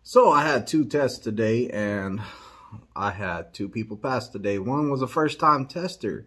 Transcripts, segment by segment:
So I had two tests today, and I had two people pass today. One was a first-time tester.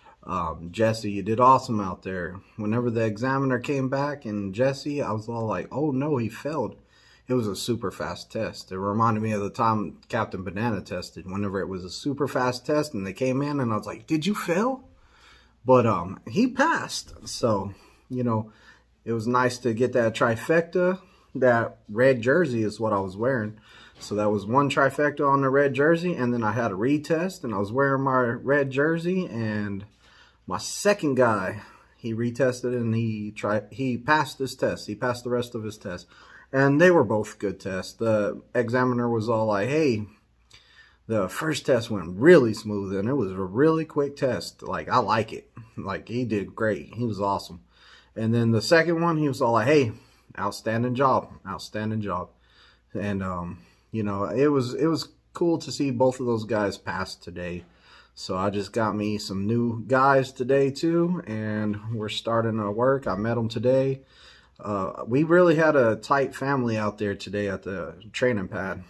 Jesse, you did awesome out there. Whenever the examiner came back and Jesse, I was all like, oh no, he failed. It was a super fast test. It reminded me of the time Captain Banana tested. Whenever it was a super fast test and they came in and I was like, did you fail? But he passed. So, you know, it was nice to get that trifecta. That red jersey is what I was wearing. So that was one trifecta on the red jersey, and then I had a retest and I was wearing my red jersey, and my second guy, he retested and he passed his test. He passed the rest of his tests. And they were both good tests. The examiner was all like, hey, the first test went really smooth and it was a really quick test. Like, I like it. Like, he did great. He was awesome. And then the second one, he was all like, hey, outstanding job. Outstanding job. And, you know, it was cool to see both of those guys pass today. So I just got me some new guys today too, and we're starting to work. I met them today. We really had a tight family out there today at the training pad.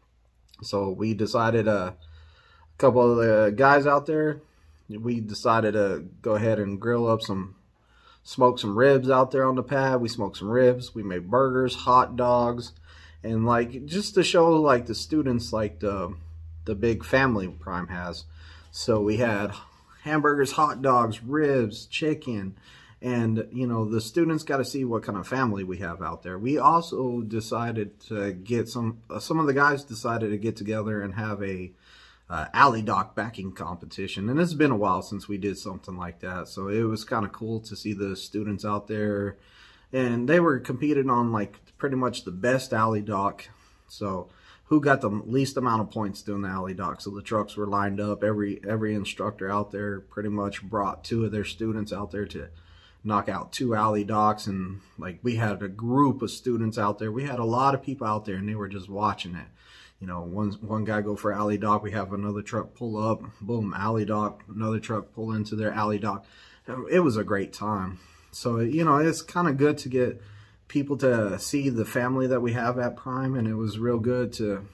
So we decided, a couple of the guys out there, we decided to go ahead and grill up smoke some ribs out there on the pad. We smoked some ribs. We made burgers, hot dogs, and like just to show like the students like the big family Prime has. So we had hamburgers, hot dogs, ribs, chicken, and you know, the students got to see what kind of family we have out there. We also decided to get some of the guys decided to get together and have a alley dock backing competition, and it's been a while since we did something like that. So it was kind of cool to see the students out there, and they were competing on like pretty much the best alley dock. So who got the least amount of points doing the alley dock. So the trucks were lined up. Every instructor out there pretty much brought two of their students out there to knock out two alley docks. And like, we had a group of students out there. We had a lot of people out there, and they were just watching it. You know, one guy go for alley dock. We have another truck pull up, boom, alley dock. Another truck pull into their alley dock. It was a great time. So, you know, it's kind of good to get people to see the family that we have at Prime, and it was real good to,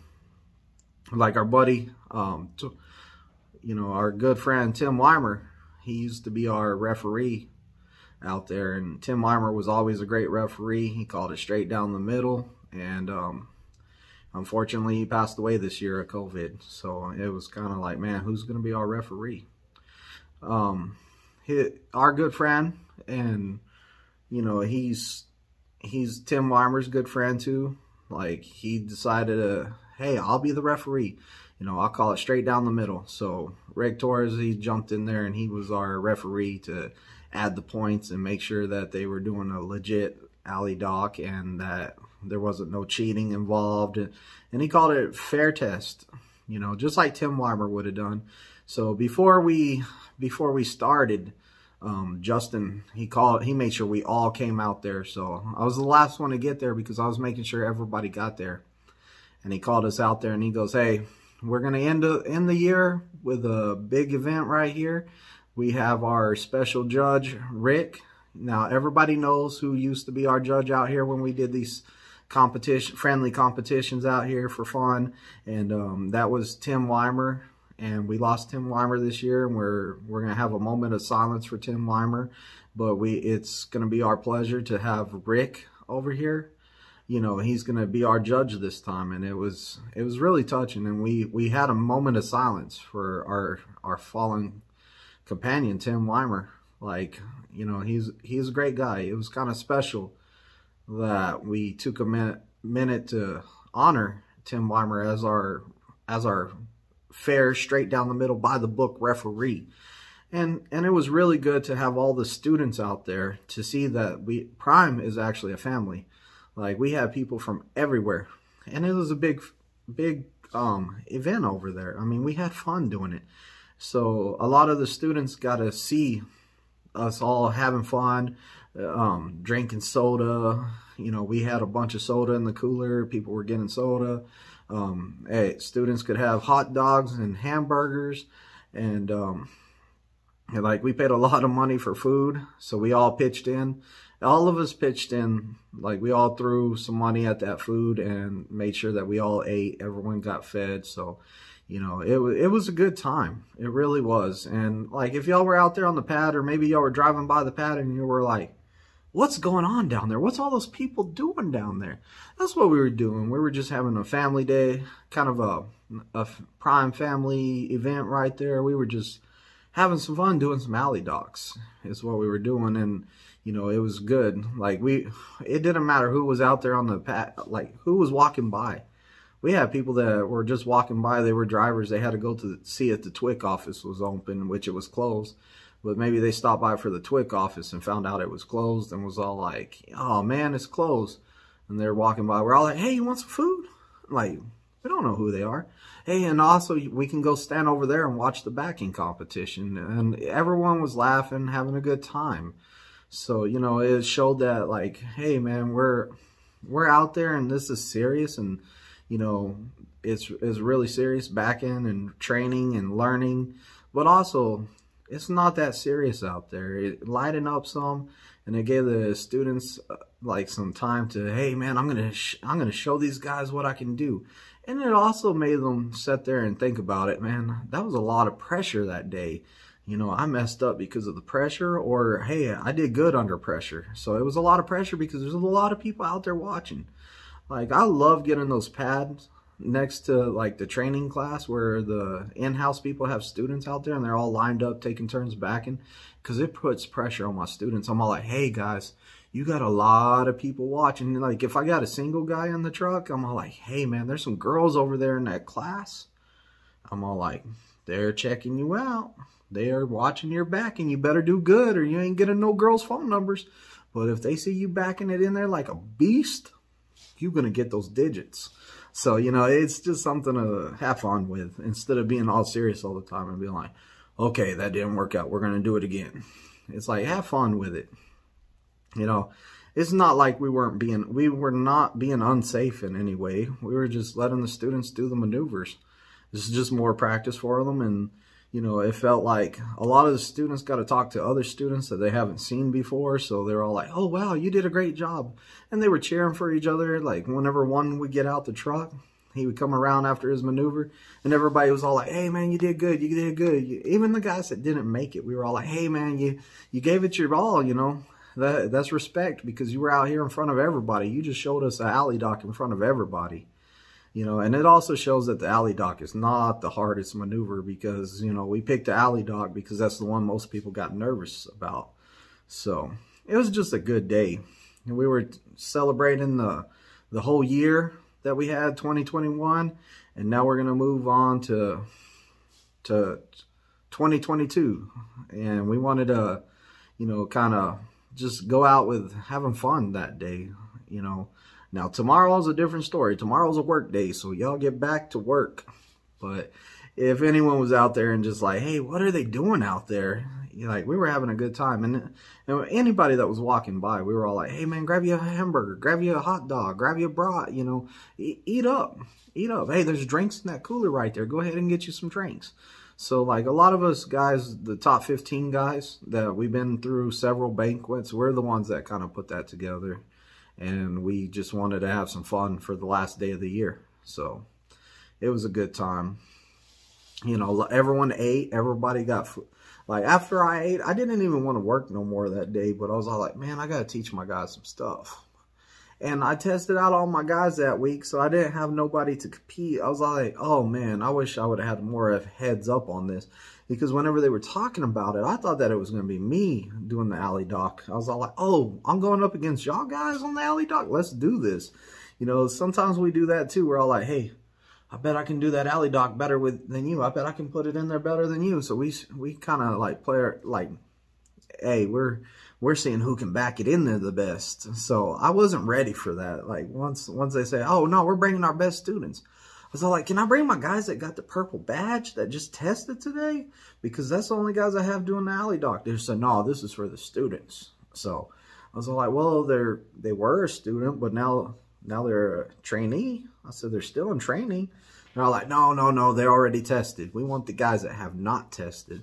like our buddy, you know, our good friend Tim Weimer. He used to be our referee out there, and Tim Weimer was always a great referee. He called it straight down the middle, and unfortunately he passed away this year of COVID. So it was kind of like, man, who's going to be our referee? Our good friend, and you know, he's Tim Weimer's good friend too. Like, he decided to, hey, I'll be the referee. You know, I'll call it straight down the middle. So Rick Torres, he jumped in there and he was our referee to add the points and make sure that they were doing a legit alley dock and that there wasn't no cheating involved. And he called it fair test, you know, just like Tim Weimer would have done. So before we started, Justin, he made sure we all came out there. So I was the last one to get there because I was making sure everybody got there. And he called us out there and he goes, hey, we're going to end the year with a big event right here. We have our special judge, Rick. Now, everybody knows who used to be our judge out here when we did these friendly competitions out here for fun. And that was Tim Weimer. And we lost Tim Weimer this year, and we're going to have a moment of silence for Tim Weimer. But it's going to be our pleasure to have Rick over here. You know, he's going to be our judge this time, and it was really touching. And we had a moment of silence for our fallen companion, Tim Weimer. Like, you know, he's a great guy. It was kind of special that we took a minute to honor Tim Weimer as our fair, straight down the middle, by the book referee. And it was really good to have all the students out there to see that Prime is actually a family. Like, we had people from everywhere, and it was a big event over there. I mean, we had fun doing it. So a lot of the students got to see us all having fun, drinking soda. You know, we had a bunch of soda in the cooler. People were getting soda. Hey, students could have hot dogs and hamburgers, and like, we paid a lot of money for food, so we all pitched in. all of us pitched in. Like, we all threw some money at that food and made sure that we all ate. Everyone got fed. So, you know, it was a good time. It really was. And like, if y'all were out there on the pad, or maybe y'all were driving by the pad and you were like, what's going on down there? What's all those people doing down there? That's what we were doing. We were just having a family day, kind of a prime family event right there. We were just having some fun doing some alley docks is what we were doing. And, you know, it was good. Like, it didn't matter who was out there on the pad, like who was walking by. We had people that were just walking by. They were drivers. They had to go to see if the TWIC office was open, which it was closed. But maybe they stopped by for the TWIC office and found out it was closed and was all like, oh man, it's closed. And they're walking by. We're all like, hey, you want some food? Like, we don't know who they are. Hey, and also we can go stand over there and watch the backing competition. And everyone was laughing, having a good time. So, you know, it showed that, like, hey man, we're out there and this is serious. And, you know, it's really serious, backing and training and learning. But also, it's not that serious out there. It lightened up some, and it gave the students like some time to, hey man, I'm gonna show these guys what I can do. And it also made them sit there and think about it. Man, that was a lot of pressure that day. You know, I messed up because of the pressure, or hey, I did good under pressure. So it was a lot of pressure because there's a lot of people out there watching. Like, I love getting those pads next to like the training class where the in-house people have students out there and they're all lined up taking turns backing, because it puts pressure on my students. I'm all like, hey guys, you got a lot of people watching. Like, if I got a single guy in the truck, I'm all like, hey man, there's some girls over there in that class. I'm all like, they're checking you out. They are watching your back, and you better do good or you ain't getting no girls' phone numbers. But if they see you backing it in there like a beast, you're going to get those digits. So, you know, it's just something to have fun with instead of being all serious all the time and being like, okay, that didn't work out, we're going to do it again. It's like, have fun with it. You know, it's not like we were not being unsafe in any way. We were just letting the students do the maneuvers. This is just more practice for them. And, you know, it felt like a lot of the students got to talk to other students that they haven't seen before. So they're all like, oh, wow, you did a great job. And they were cheering for each other. Like, whenever one would get out the truck, he would come around after his maneuver. And everybody was all like, hey, man, you did good. You did good. Even the guys that didn't make it, we were all like, hey, man, you gave it your all, you know. That's respect, because you were out here in front of everybody. You just showed us an alley dock in front of everybody. You know, and it also shows that the alley dock is not the hardest maneuver, because, you know, we picked the alley dock because that's the one most people got nervous about. So it was just a good day. And we were celebrating the whole year that we had, 2021. And now we're going to move on to 2022. And we wanted to, you know, kind of just go out with having fun that day, you know. Now, tomorrow's a different story. Tomorrow's a work day, so y'all get back to work. But if anyone was out there and just like, hey, what are they doing out there? Like, we were having a good time. And anybody that was walking by, we were all like, hey, man, grab you a hamburger, grab you a hot dog, grab you a brat, you know, eat up, eat up. Hey, there's drinks in that cooler right there. Go ahead and get you some drinks. So, like, a lot of us guys, the top 15 guys that we've been through several banquets, we're the ones that kind of put that together. And we just wanted to have some fun for the last day of the year. So it was a good time. You know, everyone ate. Everybody got food. Like, after I ate, I didn't even want to work no more that day. But I was all like, man, I got to teach my guys some stuff. And I tested out all my guys that week, so I didn't have nobody to compete. I was like, oh, man, I wish I would have had more of heads up on this. Because whenever they were talking about it, I thought that it was going to be me doing the alley dock. I was all like, oh, I'm going up against y'all guys on the alley dock? Let's do this. You know, sometimes we do that too. We're all like, hey, I bet I can do that alley dock better than you. I bet I can put it in there better than you. So we kind of like play like, hey, we're seeing who can back it in there the best. So I wasn't ready for that. Like, once they say, oh, no, we're bringing our best students, I was all like, can I bring my guys that got the purple badge that just tested today? Because that's the only guys I have doing the alley dock. They said, no, this is for the students. So I was all like, well, they were a student, but now they're a trainee. I said, they're still in training. They're all like, no, they're already tested. We want the guys that have not tested.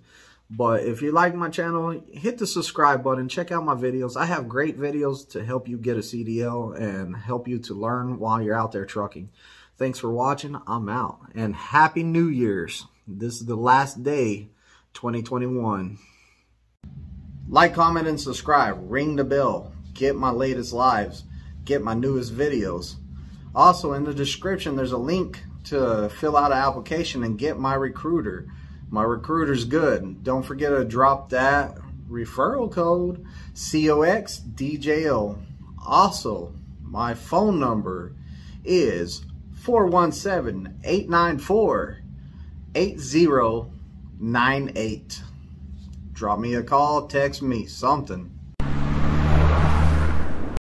But if you like my channel, hit the subscribe button. Check out my videos. I have great videos to help you get a CDL and help you to learn while you're out there trucking. Thanks for watching. I'm out. And Happy New Year's. This is the last day, 2021. Like, comment, and subscribe. Ring the bell. Get my latest lives. Get my newest videos. Also, in the description, there's a link to fill out an application and get my recruiter. My recruiter's good. Don't forget to drop that referral code, COXDJO. Also, my phone number is 417-894-8098. Drop me a call, text me, something.